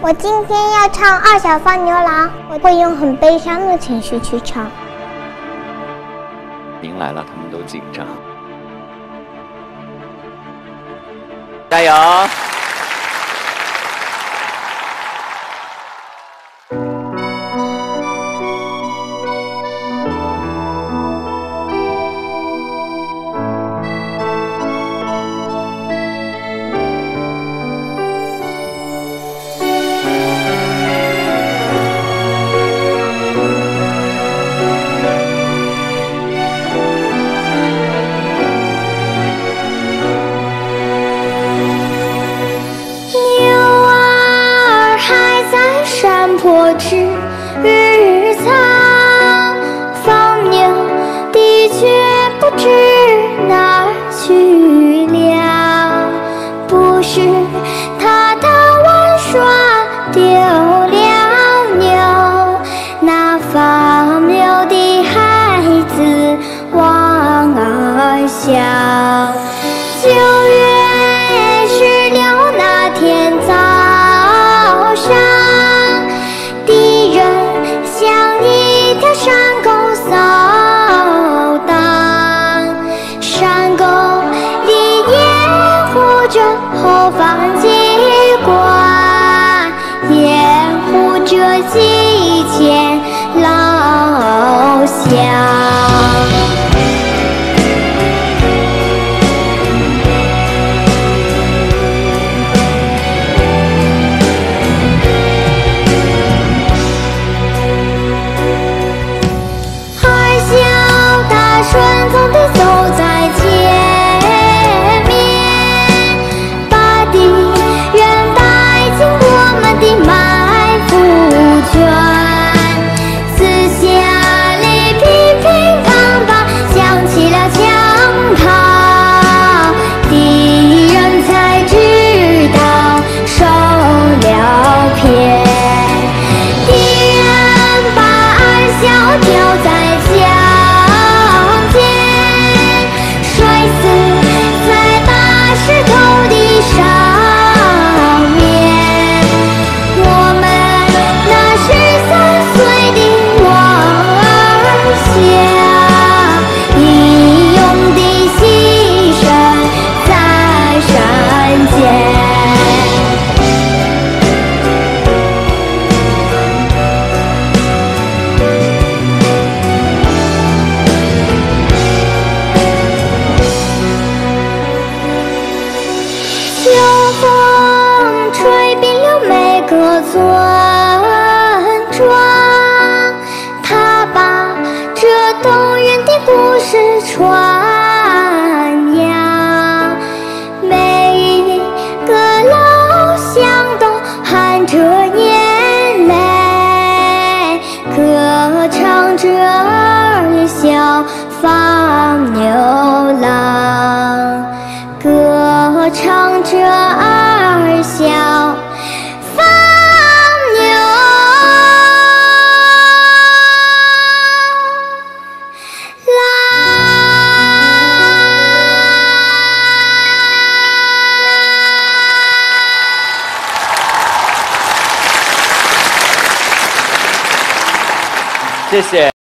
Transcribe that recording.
我今天要唱《二小放牛郎》，我会用很悲伤的情绪去唱。 您来了，他们都紧张。加油！ 坡吃草，放牛的却不知哪儿去了。不是他的玩耍丢了牛，那放牛的孩子往儿笑。9月16那天早上，山沟扫荡，山沟里掩护着后方机关，掩护着几千老乡。顺从地走在前面，把敌人带进我们的埋伏圈。四下里乒乒乓乓响起了枪炮，敌人才知道受了骗。敌人把二小吊在墙，石头的上面，我们那13岁的王儿笑，英勇的牺牲在山间。秋风吹遍了每个村庄，它把这动人的故事传扬。每一个老乡都含着眼泪，歌唱着儿小放牛郎，歌唱着儿小放牛郎。 谢谢。